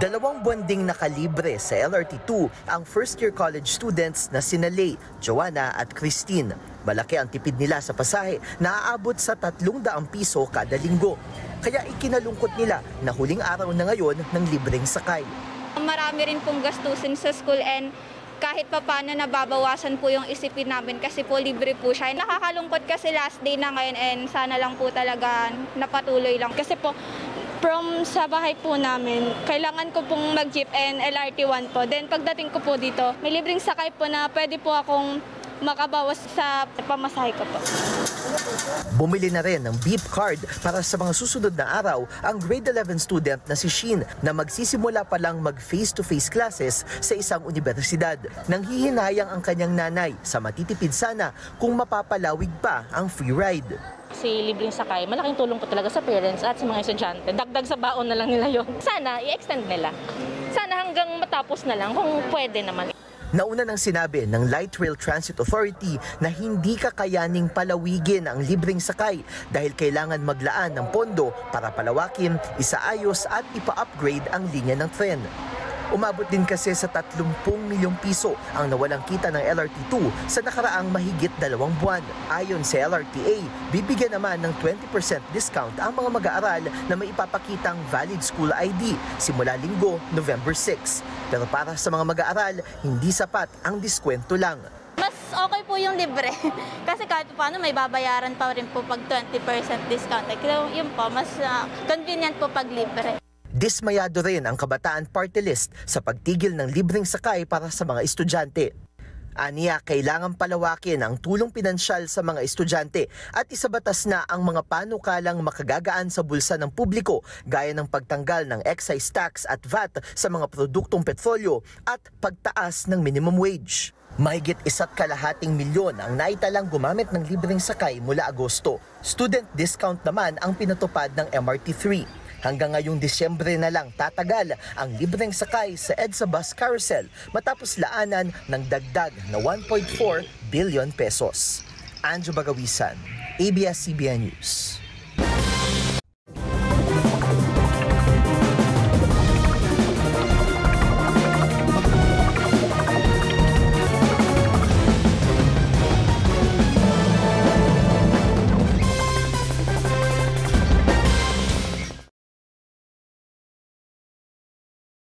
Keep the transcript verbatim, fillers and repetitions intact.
Dalawang buwan ding nakalibre sa L R T two ang first-year college students na sina Lay, Joanna at Christine. Malaki ang tipid nila sa pasahe na aabot sa tatlong daang piso kada linggo. Kaya ikinalungkot nila na huling araw na ngayon ng libreng sakay. Marami rin pong gastusin sa school and kahit pa paano nababawasan po yung isipin namin kasi po libre po siya. Nakakalungkot kasi last day na ngayon and sana lang po talaga napatuloy lang. Kasi po from sa bahay po namin, kailangan ko pong mag-jeep and L R T one po. Then pagdating ko po dito, may libreng sakay po na pwede po akong makabawas sa pamasahe ko po. Bumili na rin ng beep card para sa mga susunod na araw ang grade eleven student na si Shin na magsisimula pa lang mag face-to-face classes sa isang universidad. Nang hihinayang ang kanyang nanay sa matitipid sana kung mapapalawig pa ang free ride. Si libreng sakay, malaking tulong po talaga sa parents at sa mga estudyante. Dagdag sa baon na lang nila yon. Sana i-extend nila. Sana hanggang matapos na lang kung pwede naman. Nauna nang sinabi ng Light Rail Transit Authority na hindi kakayaning palawigin ang libreng sakay dahil kailangan maglaan ng pondo para palawakin, isaayos at ipa-upgrade ang linya ng tren. Umabot din kasi sa tatlumpung milyong piso ang nawalang kita ng L R T two sa nakaraang mahigit dalawang buwan. Ayon sa L R T A, bibigyan naman ng twenty percent discount ang mga mag-aaral na may ipapakitang valid school I D simula linggo, November six. Pero para sa mga mag-aaral, hindi sapat ang diskwento lang. Mas okay po yung libre kasi kahit paano may babayaran pa rin po pag twenty percent discount. Kaya yun po, mas uh, convenient po pag libre. Dismayado rin ang Kabataan Party List sa pagtigil ng libreng sakay para sa mga estudyante. Aniya, kailangan palawakin ang tulong pinansyal sa mga estudyante at isabatas na ang mga panukalang makagagaan sa bulsa ng publiko gaya ng pagtanggal ng excise tax at V A T sa mga produktong petrolyo at pagtaas ng minimum wage. Mahigit isa't kalahating milyon ang naitalang gumamit ng libreng sakay mula Agosto. Student discount naman ang pinatupad ng M R T three. Hanggang ngayong Disyembre na lang tatagal ang libreng sakay sa EDSA Bus Carousel matapos laanan ng dagdag na one point four billion pesos. Anjo Bagawisan, A B S C B N News.